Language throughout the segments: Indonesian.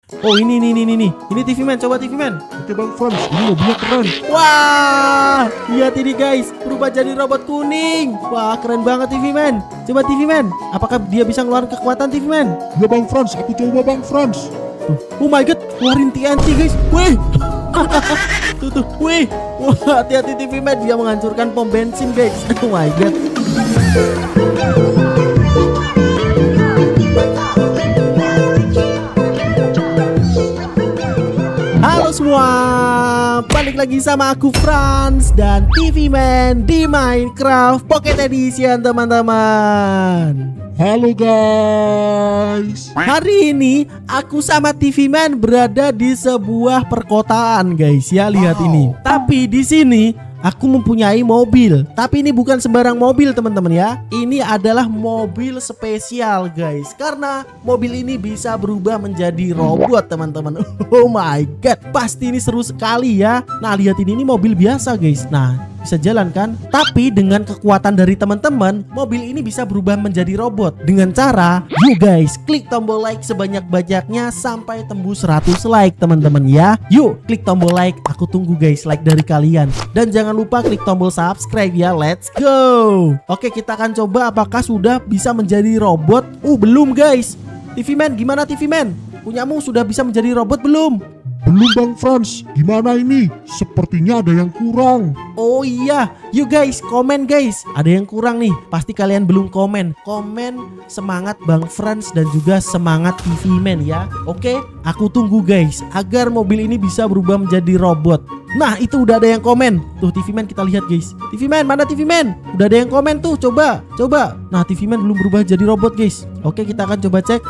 Oh ini TV Man, coba TV Man. Oke Bang Frans, ini mobilnya keren. Wah, lihat ini guys, berubah jadi robot kuning. Wah, keren banget TV Man. Coba TV Man, apakah dia bisa ngeluarin kekuatan TV Man? Ya Bang Frans, aku coba Bang Frans. Oh my god, keluarin TNT guys. Wih. Tuh, wih. Wah, hati-hati TV Man, dia menghancurkan pom bensin guys. Oh my god. Halo semua, balik lagi sama aku Frans dan TV Man di Minecraft Pocket Edition teman-teman. Halo guys. Hari ini aku sama TV Man berada di sebuah perkotaan guys ya, lihat ini. Tapi di sini aku mempunyai mobil, tapi ini bukan sembarang mobil teman-teman ya. Ini adalah mobil spesial guys, karena mobil ini bisa berubah menjadi robot teman-teman. Oh my god, pasti ini seru sekali ya. Nah lihat ini mobil biasa guys. Nah bisa jalan kan? Tapi dengan kekuatan dari teman-teman, mobil ini bisa berubah menjadi robot. Dengan cara, you guys klik tombol like sebanyak-banyaknya sampai tembus 100 like teman-teman ya. Yuk klik tombol like, aku tunggu guys like dari kalian. Dan jangan lupa klik tombol subscribe ya, let's go. Oke, kita akan coba apakah sudah bisa menjadi robot. Belum guys. TV Man, gimana TV Man? Punyamu sudah bisa menjadi robot belum? Belum Bang Frans, gimana ini? Sepertinya ada yang kurang. Oh iya, yuk guys, komen guys. Ada yang kurang nih, pasti kalian belum komen. Komen semangat Bang Frans dan juga semangat TV Man ya. Oke, aku tunggu guys, agar mobil ini bisa berubah menjadi robot. Nah itu udah ada yang komen. Tuh TV Man, kita lihat guys. TV Man, mana TV Man? Udah ada yang komen tuh, coba. Nah TV Man belum berubah jadi robot guys. Oke, kita akan coba cek.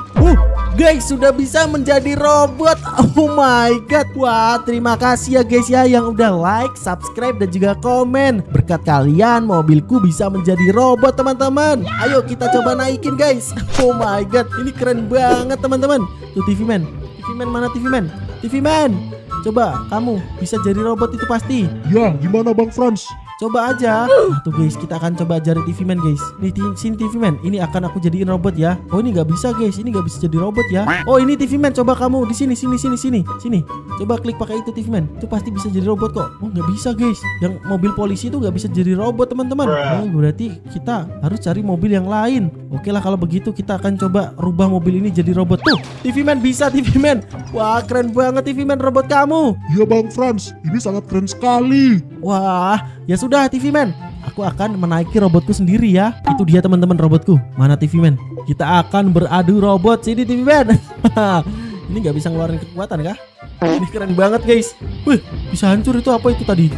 Guys, sudah bisa menjadi robot. Oh my god. Wah, terima kasih ya guys ya yang udah like, subscribe dan juga komen. Berkat kalian mobilku bisa menjadi robot teman-teman. Ayo kita coba naikin guys. Oh my god, ini keren banget teman-teman. Tuh TV Man. TV Man, mana TV Man? TV Man, coba kamu bisa jadi robot itu pasti. Ya, gimana Bang Frans? Coba aja. Nah, tuh guys, kita akan coba ajarin TV Man guys. Nih sini TV Man, ini akan aku jadiin robot ya. Oh ini nggak bisa guys, ini nggak bisa jadi robot ya. Oh ini TV Man, coba kamu di sini. Coba klik pakai itu TV Man, itu pasti bisa jadi robot kok. Oh nggak bisa guys, yang mobil polisi itu nggak bisa jadi robot teman-teman. Oh berarti kita harus cari mobil yang lain. Oke lah kalau begitu kita akan coba rubah mobil ini jadi robot. Tuh TV Man bisa TV Man. Wah keren banget TV Man robot kamu. Ya Bang Frans, ini sangat keren sekali. Wah ya sudah TV Man, aku akan menaiki robotku sendiri ya. Itu dia teman-teman robotku. Mana TV Man? Kita akan beradu robot. Sini TV Man. Ini nggak bisa ngeluarin kekuatan kah? Ini keren banget guys. Wih, bisa hancur itu apa itu tadi?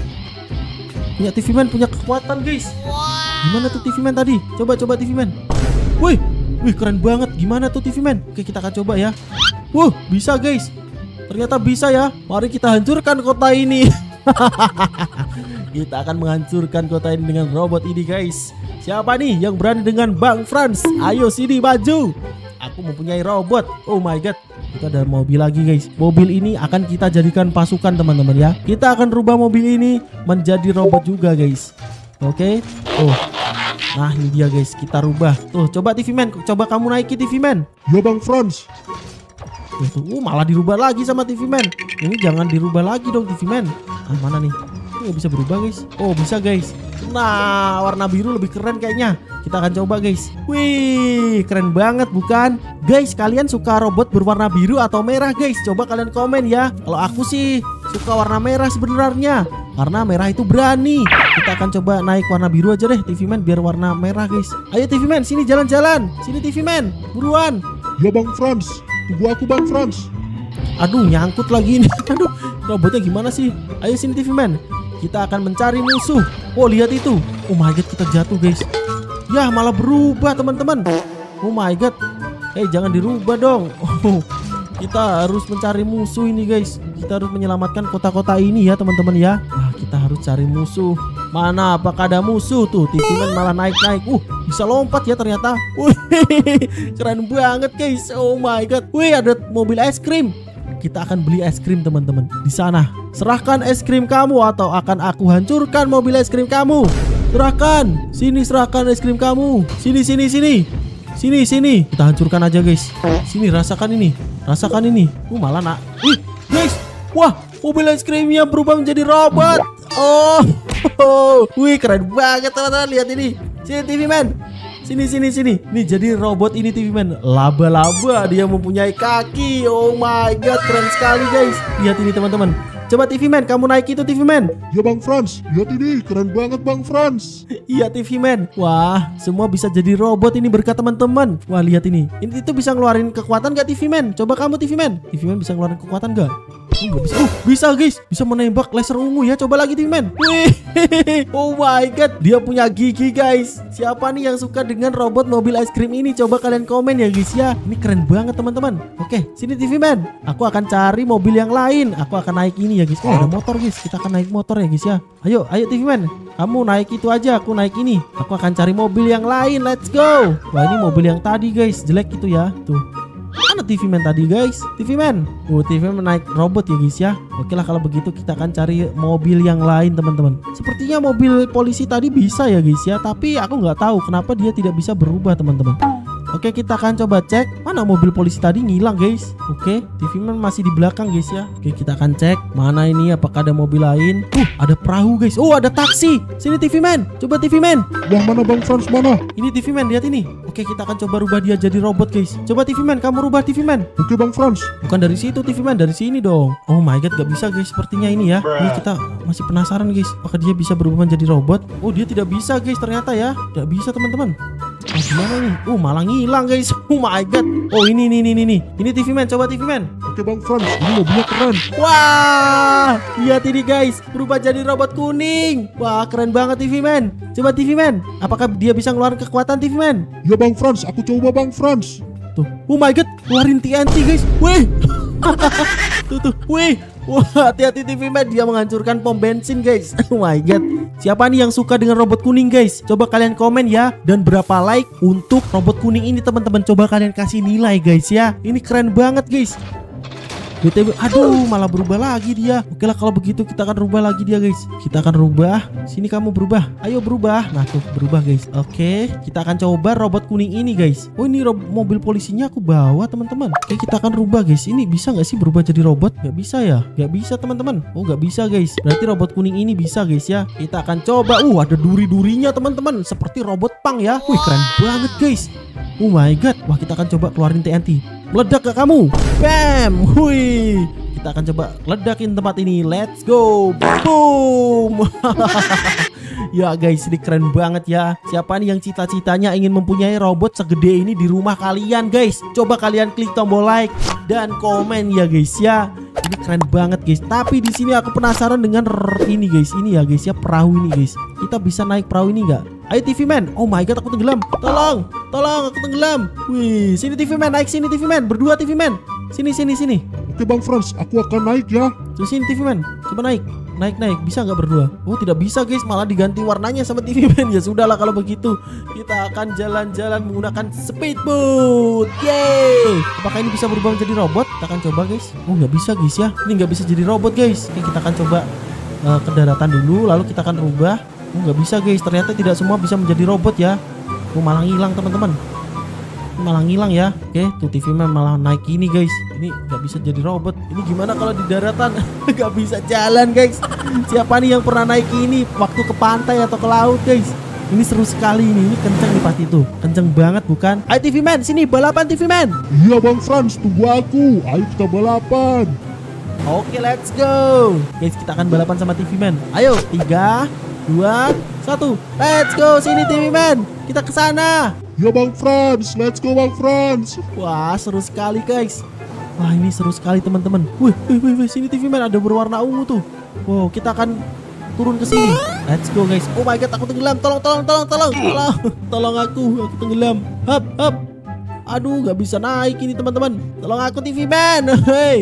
Punya TV Man punya kekuatan guys. Gimana tuh TV Man tadi? Coba TV Man. Wih keren banget. Gimana tuh TV Man? Oke kita akan coba ya. Bisa guys. Ternyata bisa ya. Mari kita hancurkan kota ini. Kita akan menghancurkan kota ini dengan robot ini guys. Siapa nih yang berani dengan Bang Frans? Ayo sini maju. Aku mempunyai robot. Oh my god. Kita ada mobil lagi guys. Mobil ini akan kita jadikan pasukan teman-teman ya. Kita akan rubah mobil ini menjadi robot juga guys. Oke. Nah ini dia guys, kita rubah. Tuh coba TV Man, coba kamu naiki TV Man. Ya Bang Frans. Malah dirubah lagi sama TV Man. Ini jangan dirubah lagi dong TV Man. Mana nih? Nggak bisa berubah guys. Oh bisa guys. Nah warna biru lebih keren kayaknya. Kita akan coba guys. Wih keren banget bukan? Guys kalian suka robot berwarna biru atau merah guys? Coba kalian komen ya. Kalau aku sih suka warna merah sebenarnya, karena merah itu berani. Kita akan coba naik warna biru aja deh TV Man biar warna merah guys. Ayo TV Man sini jalan-jalan. Sini TV Man buruan. Ya Bang Frans, tunggu aku Bang Frans. Aduh nyangkut lagi ini. Aduh robotnya gimana sih? Ayo sini TV Man, kita akan mencari musuh. Oh lihat itu. Oh my god kita jatuh guys. Ya malah berubah teman-teman. Oh my god. Jangan dirubah dong. Kita harus mencari musuh ini guys. Kita harus menyelamatkan kota-kota ini ya teman-teman ya. Kita harus cari musuh. Mana apakah ada musuh tuh? TV Man malah naik-naik. Bisa lompat ya ternyata. Keren banget guys. Oh my god. Ada mobil es krim. Kita akan beli es krim teman-teman di sana. Serahkan es krim kamu atau akan aku hancurkan mobil es krim kamu. Serahkan. Sini serahkan es krim kamu. Sini. Sini. Kita hancurkan aja guys. Sini rasakan ini. Rasakan ini. Malah nak. Guys. Wah, mobil es krimnya berubah menjadi robot. Oh. Wih, keren banget teman-teman. Lihat ini. Sini TV Man. Sini. Nih jadi robot ini TV Man. Laba-laba dia mempunyai kaki. Oh my god, keren sekali guys. Lihat ini teman-teman. Coba TV Man, kamu naik itu TV Man. Ya Bang Frans, lihat ini, keren banget Bang Frans. Iya TV Man. Wah, semua bisa jadi robot ini berkat teman-teman. Wah, lihat ini. Ini itu bisa ngeluarin kekuatan gak TV Man? Coba kamu TV Man. TV Man bisa ngeluarin kekuatan gak? Nggak bisa. Bisa guys. Bisa menembak laser ungu ya. Coba lagi TV Man. Wih. Oh my god, dia punya gigi guys. Siapa nih yang suka dengan robot mobil es krim ini? Coba kalian komen ya guys ya. Ini keren banget teman-teman. Oke, sini TV Man. Aku akan cari mobil yang lain. Aku akan naik ini ya guys. Oh, ada motor guys. Kita akan naik motor ya guys ya. Ayo TV Man. Kamu naik itu aja, aku naik ini. Aku akan cari mobil yang lain. Let's go. Wah, ini mobil yang tadi guys. Jelek itu ya. Tuh. Mana TV Man tadi guys? TV Man. TV Man naik robot ya guys ya. Oke lah kalau begitu kita akan cari mobil yang lain teman-teman. Sepertinya mobil polisi tadi bisa ya guys ya. Tapi aku nggak tahu kenapa dia tidak bisa berubah teman-teman. Oke, kita akan coba cek mana mobil polisi tadi ngilang guys. Oke, TV Man masih di belakang guys ya. Oke, kita akan cek mana ini, apakah ada mobil lain. Ada perahu guys. Oh, ada taksi. Sini TV Man. Coba TV Man. Yang mana Bang Frans, mana? Ini TV Man, lihat ini. Oke, kita akan coba rubah dia jadi robot guys. Coba TV Man, kamu rubah TV Man. Oke Bang Frans. Bukan dari situ TV Man, dari sini dong. Oh my god, gak bisa guys sepertinya ini ya. Ini kita masih penasaran guys, apakah dia bisa berubah menjadi robot? Oh, dia tidak bisa guys ternyata ya. Tidak bisa teman-teman. Gimana nih? Malah ngilang guys. Oh my god. Oh, ini. Ini TV Man, coba TV Man. Oke Bang Frans, ini mobilnya keren. Wah, lihat ini guys, berubah jadi robot kuning. Wah, keren banget TV Man. Coba TV Man, apakah dia bisa ngeluarin kekuatan TV Man? Ya Bang Frans, aku coba Bang Frans. Tuh. Oh my god, keluarin TNT guys. Wih. Tuh. Wih. Wah, hati-hati TV Man, dia menghancurkan pom bensin guys. Oh my god. Siapa nih yang suka dengan robot kuning guys? Coba kalian komen ya. Dan berapa like untuk robot kuning ini teman-teman? Coba kalian kasih nilai guys ya. Ini keren banget guys. BTW, aduh, malah berubah lagi dia. Oke lah kalau begitu kita akan rubah lagi dia guys. Kita akan rubah. Sini kamu berubah. Ayo berubah. Nah tuh berubah guys. Oke, kita akan coba robot kuning ini guys. Oh, ini mobil polisinya aku bawa teman-teman. Oke, kita akan rubah guys. Ini bisa nggak sih berubah jadi robot? Nggak bisa ya? Nggak bisa teman-teman. Oh, nggak bisa guys. Berarti robot kuning ini bisa guys ya. Kita akan coba. Ada duri-durinya teman-teman. Seperti robot pang ya. Wih, keren banget guys. Oh my god. Wah, kita akan coba keluarin TNT. Meledak gak kamu? Bam. Wih. Kita akan coba ledakin tempat ini. Let's go. Boom. Ya guys, ini keren banget ya. Siapa nih yang cita-citanya ingin mempunyai robot segede ini di rumah kalian guys? Coba kalian klik tombol like dan komen ya guys ya. Ini keren banget guys. Tapi di sini aku penasaran dengan ini guys. Ini ya guys ya, perahu ini guys. Kita bisa naik perahu ini nggak? Ayo TV Man. Oh my god, aku tenggelam. Tolong aku tenggelam. Wih, sini TV Man, naik sini TV Man. Berdua TV Man. Sini. Oke Bang Frans, aku akan naik ya. Terus sini TV Man. Coba naik. Bisa nggak berdua? Oh, tidak bisa guys, malah diganti warnanya sama TV Man. Ya sudahlah kalau begitu. Kita akan jalan-jalan menggunakan speedboat. Yeay. Apakah ini bisa berubah menjadi robot? Kita akan coba guys. Oh, nggak bisa guys ya. Ini nggak bisa jadi robot guys. Oke, kita akan coba ke daratan dulu, lalu kita akan rubah. Oh, nggak bisa guys, ternyata tidak semua bisa menjadi robot ya. Oh, malah ngilang teman-teman. Malah ngilang ya. Oke, tuh TV Man malah naik ini guys. Ini nggak bisa jadi robot. Ini gimana kalau di daratan? Nggak bisa jalan guys. Siapa nih yang pernah naik ini waktu ke pantai atau ke laut guys? Ini seru sekali ini kenceng nih pasti tuh. Kenceng banget bukan? Ayo TV Man, sini balapan TV Man. Iya Bang Frans, tunggu aku. Ayo kita balapan. Oke, let's go. Guys, kita akan balapan sama TV Man. Ayo, 3, 2, 1. Let's go, sini TV Man. Kita ke sana. Ya Bang Frans, let's go Bang Frans. Wah, seru sekali guys. Wah, ini seru sekali teman-teman. Wih, sini TV Man ada berwarna ungu tuh. Wow, kita akan turun ke sini. Let's go guys. Oh my god, aku tenggelam. Tolong. Tolong aku tenggelam. Hap. Aduh, nggak bisa naik ini teman-teman. Tolong aku TV Man.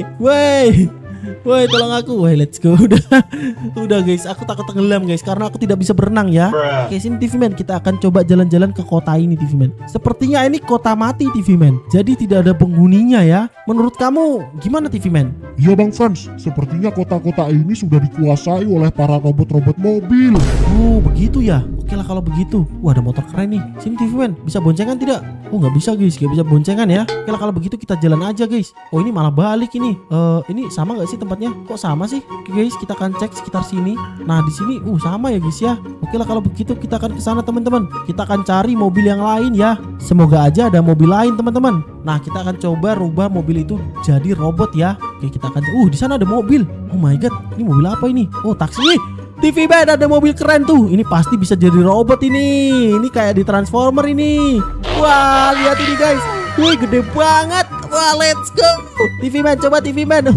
Woi, tolong aku. Woi, let's go. Udah guys, aku takut tenggelam guys karena aku tidak bisa berenang ya. Oke, sini TV Man, kita akan coba jalan-jalan ke kota ini TV Man. Sepertinya ini kota mati TV Man. Jadi tidak ada penghuninya ya. Menurut kamu gimana TV Man? Iya Bang Frans, sepertinya kota-kota ini sudah dikuasai oleh para robot-robot mobil. Oh, begitu ya. Oke lah kalau begitu. Wah, ada motor keren nih. Sini TV Man, bisa boncengan tidak? Oh, nggak bisa guys, nggak bisa boncengan ya. Oke lah kalau begitu kita jalan aja guys. Oh, ini malah balik ini. Ini sama nggak sih tempatnya? Kok sama sih? Oke guys, kita akan cek sekitar sini. Nah di sini, sama ya guys ya. Oke lah kalau begitu kita akan ke sana teman-teman. Kita akan cari mobil yang lain ya. Semoga aja ada mobil lain teman-teman. Nah kita akan coba rubah mobil itu jadi robot ya. Oke kita akan. Di sana ada mobil. Oh my god, ini mobil apa ini? Oh taksi. TV Man ada mobil keren tuh. Ini pasti bisa jadi robot ini. Ini kayak di Transformer ini. Wah lihat ini guys. Wih gede banget. Wah let's go. TV Man coba TV Man.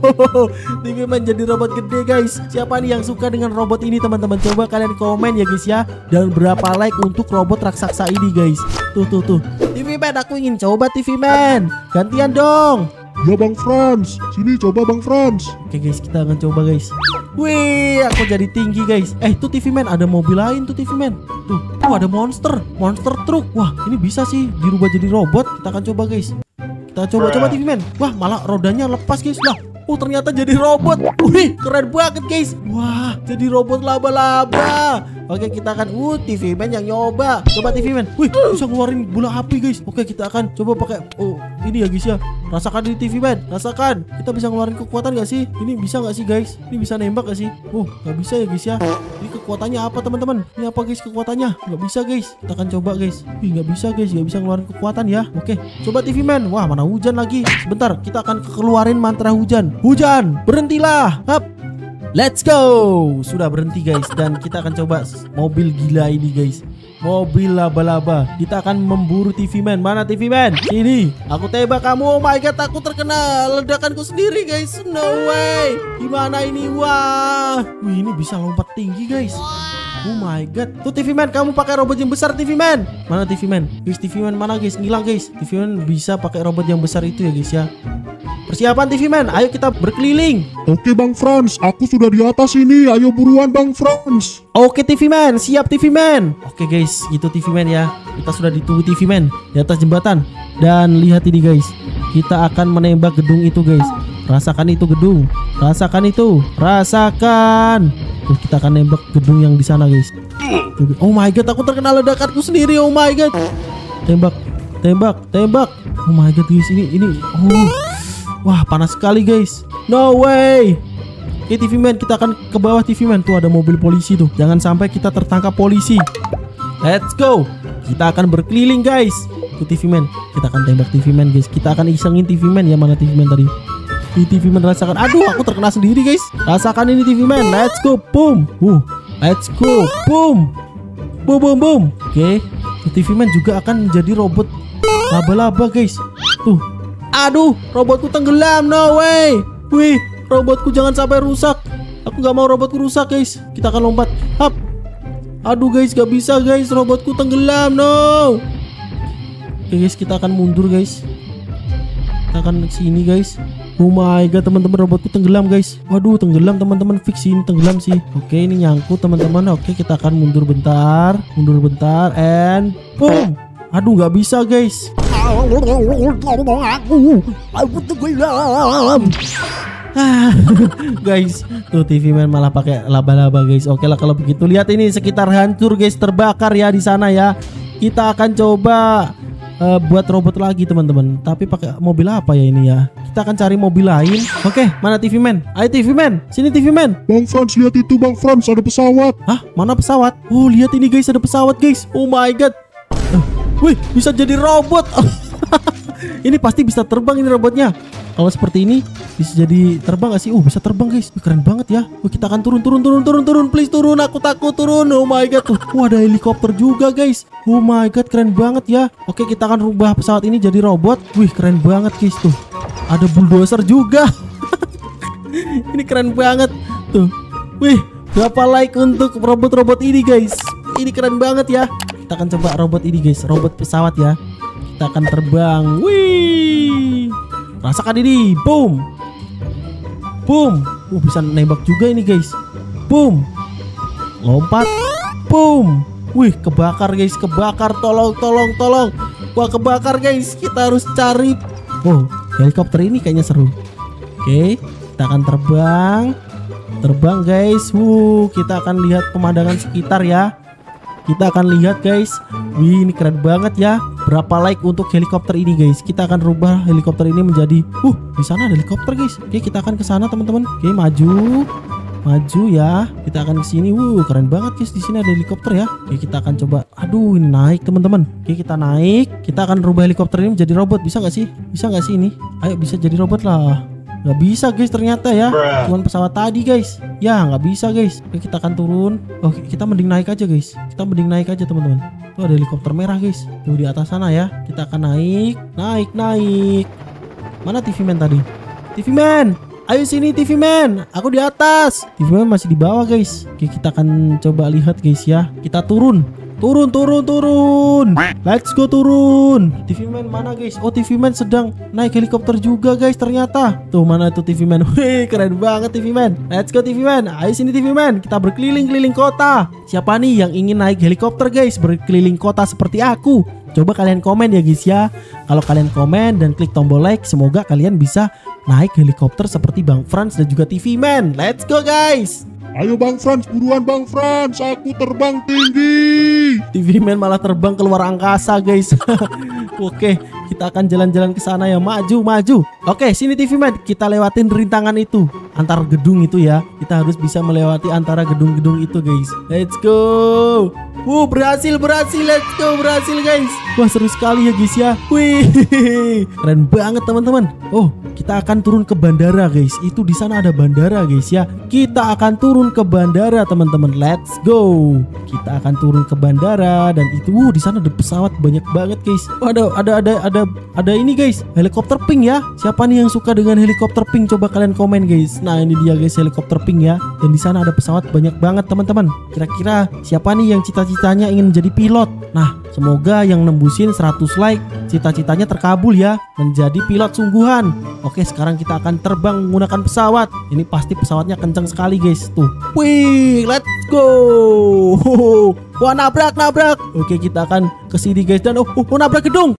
TV Man jadi robot gede guys. Siapa nih yang suka dengan robot ini teman-teman? Coba kalian komen ya guys ya. Dan berapa like untuk robot raksasa ini guys. Tuh. TV Man aku ingin coba TV Man. Gantian dong. Ya Bang Frans, sini coba Bang Frans. Oke guys, kita akan coba guys. Wih, aku jadi tinggi guys. Tuh TV Man, ada mobil lain tuh TV Man. Tuh, ada monster truck. Wah, ini bisa sih dirubah jadi robot. Kita akan coba guys. Kita coba TV Man. Wah, malah rodanya lepas guys. Lah, ternyata jadi robot. Wih, keren banget guys. Wah, jadi robot laba-laba. Oke, kita akan TV Man yang nyoba. Coba TV Man. Wih, bisa ngeluarin bola api guys. Oke, kita akan coba pakai ini ya guys ya. Rasakan di TV Man. Rasakan. Kita bisa ngeluarin kekuatan gak sih? Ini bisa gak sih guys? Ini bisa nembak gak sih? Gak bisa ya guys ya. Ini kekuatannya apa teman-teman? Ini apa guys kekuatannya? Gak bisa guys. Kita akan coba guys. Gak bisa guys. Gak bisa ngeluarin kekuatan ya. Oke, coba TV Man. Wah, mana hujan lagi. Sebentar, kita akan keluarin mantra hujan. Hujan, berhentilah. Hap. Let's go. Sudah berhenti guys. Dan kita akan coba mobil gila ini guys. Mobil laba-laba. Kita akan memburu TV Man. Mana TV Man? Ini. Aku tembak kamu. Oh my god, aku terkena ledakanku sendiri guys. No way. Gimana ini? Wah. Wih, ini bisa lompat tinggi guys. Oh my god. Tuh TV Man, kamu pakai robot yang besar TV Man. Mana TV Man? Guys, TV Man mana guys? Ngilang guys. TV Man bisa pakai robot yang besar itu ya guys ya. Persiapan TV Man, ayo kita berkeliling. Oke Bang Frans, aku sudah di atas ini. Ayo buruan Bang Frans. Oke TV Man, siap TV Man. Oke guys, gitu TV Man ya. Kita sudah ditunggu TV Man di atas jembatan. Dan lihat ini guys, kita akan menembak gedung itu guys. Rasakan itu gedung. Rasakan itu. Rasakan. Kita akan nembak gedung yang di sana guys. Oh my god, aku terkena ledakanku sendiri. Oh my god. Tembak. Oh my god guys, ini. Wah, panas sekali guys. No way. Oke TV Man, kita akan ke bawah TV Man. Tuh ada mobil polisi tuh. Jangan sampai kita tertangkap polisi. Let's go. Kita akan berkeliling guys. Tuh TV Man, kita akan tembak TV Man guys. Kita akan isengin TV Man ya. Mana TV Man tadi? Di TV Man rasakan. Aduh, aku terkena sendiri guys. Rasakan ini TV Man. Let's go. Boom. Let's go. Boom. Boom. Oke. TV Man juga akan menjadi robot laba-laba guys. Tuh. Aduh, robotku tenggelam. No way. Wih, robotku jangan sampai rusak. Aku gak mau robotku rusak guys. Kita akan lompat. Hap. Aduh guys, gak bisa guys. Robotku tenggelam. No. Oke guys, kita akan mundur guys. Kita akan sini guys. Oh my god teman-teman, robotku tenggelam guys. Waduh, tenggelam teman-teman. Fix ini tenggelam sih. Oke, ini nyangkut teman-teman. Oke, kita akan mundur bentar. And boom. Aduh, gak bisa guys. Aku tenggelam. Guys, tuh TV Man malah pakai laba-laba guys. Oke lah kalau begitu. Lihat ini sekitar hancur guys, terbakar ya di sana ya. Kita akan coba buat robot lagi teman-teman. Tapi pakai mobil apa ya ini ya? Kita akan cari mobil lain. Oke, mana TV Man? Ayo TV Man, sini TV Man. Bang Frans, lihat itu Bang Frans, ada pesawat. Hah? Mana pesawat? Oh lihat ini guys, ada pesawat guys. Oh my god. Wih, bisa jadi robot. Ini pasti bisa terbang ini robotnya. Kalau seperti ini bisa jadi terbang gak sih? Bisa terbang guys. Keren banget ya. Kita akan turun. Please turun. Aku takut turun. Oh my god. Ada helikopter juga guys. Oh my god, keren banget ya. Oke, kita akan rubah pesawat ini jadi robot. Wih, keren banget guys tuh. Ada bulldozer juga. Ini keren banget tuh. Wih, berapa like untuk robot-robot ini guys? Ini keren banget ya. Kita akan coba robot ini guys. Robot pesawat ya. Kita akan terbang. Wih. Rasakan ini. Boom. Bisa nembak juga ini guys. Boom. Lompat. Boom. Wih, kebakar guys. Tolong. Wah, kebakar guys. Kita harus cari. Helikopter ini kayaknya seru. Oke, kita akan terbang guys. Kita akan lihat pemandangan sekitar ya. Kita akan lihat guys. Wih, ini keren banget ya. Berapa like untuk helikopter ini guys? Kita akan rubah helikopter ini menjadi di sana ada helikopter guys. Oke, kita akan ke sana teman-teman. Oke, maju ya. Kita akan ke sini. Keren banget guys. Di sini ada helikopter ya. Oke, kita akan coba. Aduh, ini naik teman-teman. Oke, kita naik. Kita akan rubah helikopter ini menjadi robot. Bisa nggak sih? Bisa nggak sih ini? Ayo, bisa jadi robot lah. Nggak bisa guys ternyata ya. Cuman pesawat tadi guys. Ya nggak bisa guys. Oke, kita akan turun. Oke, kita mending naik aja guys. Kita mending naik aja teman-teman. Tuh ada helikopter merah guys. Tuh di atas sana ya. Kita akan naik. Mana TV Man tadi? TV Man, ayo sini TV Man. Aku di atas. TV Man masih di bawah guys. Oke, kita akan coba lihat guys ya. Kita turun. Let's go turun. TV Man mana guys? Oh, TV Man sedang naik helikopter juga guys ternyata. Tuh mana tuh TV Man? Wih, keren banget TV Man. Let's go TV Man. Ayo sini TV Man. Kita berkeliling-keliling kota. Siapa nih yang ingin naik helikopter guys? Berkeliling kota seperti aku? Coba kalian komen ya guys ya. Kalau kalian komen dan klik tombol like, semoga kalian bisa naik helikopter seperti Bang Frans dan juga TV Man. Let's go guys. Ayo Bang Frans, buruan Bang Frans, aku terbang tinggi. TV Man malah terbang keluar angkasa guys. Oke, kita akan jalan-jalan ke sana ya. Maju. Oke, sini TV Man. Kita lewatin rintangan itu, antar gedung itu ya. Kita harus bisa melewati antara gedung-gedung itu guys. Let's go. Berhasil. Let's go, berhasil guys. Wah, seru sekali ya guys ya. Wih, keren banget teman-teman. Oh, kita akan turun ke bandara guys. Itu di sana ada bandara guys ya. Kita akan turun ke bandara teman-teman. Let's go. Kita akan turun ke bandara dan itu di sana ada pesawat banyak banget guys. Oh, ada ini guys, helikopter pink ya. Siapa nih yang suka dengan helikopter pink? Coba kalian komen guys. Nah, ini dia guys helikopter pink ya. Dan di sana ada pesawat banyak banget teman-teman. Kira-kira siapa nih yang cita-citanya ingin menjadi pilot? Nah, semoga yang nembusin 100 like cita-citanya terkabul ya, menjadi pilot sungguhan. Oke, sekarang kita akan terbang menggunakan pesawat. Ini pasti pesawatnya kencang sekali guys. Tuh, wih, let's go. Wah, nabrak. Oke, kita akan ke sini guys. Dan nabrak gedung.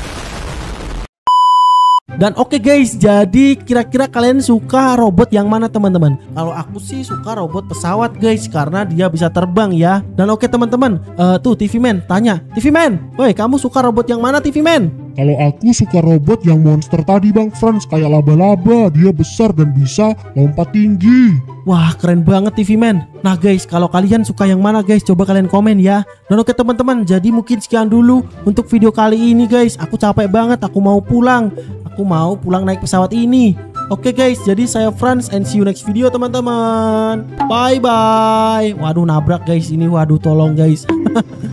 Dan oke guys, jadi kira-kira kalian suka robot yang mana teman-teman? Kalau aku sih suka robot pesawat guys, karena dia bisa terbang ya. Dan oke teman-teman, tuh TV Man tanya, TV Man, woi kamu suka robot yang mana TV Man? Kalau aku suka robot yang monster tadi Bang Frans, kayak laba-laba. Dia besar dan bisa lompat tinggi. Wah, keren banget TV Man. Nah guys, kalau kalian suka yang mana guys, coba kalian komen ya. Dan oke teman-teman, jadi mungkin sekian dulu untuk video kali ini guys. Aku capek banget, aku mau pulang naik pesawat ini. Oke guys, jadi saya Frans and see you next video teman-teman. Bye bye. Waduh, nabrak guys ini. Waduh, tolong guys.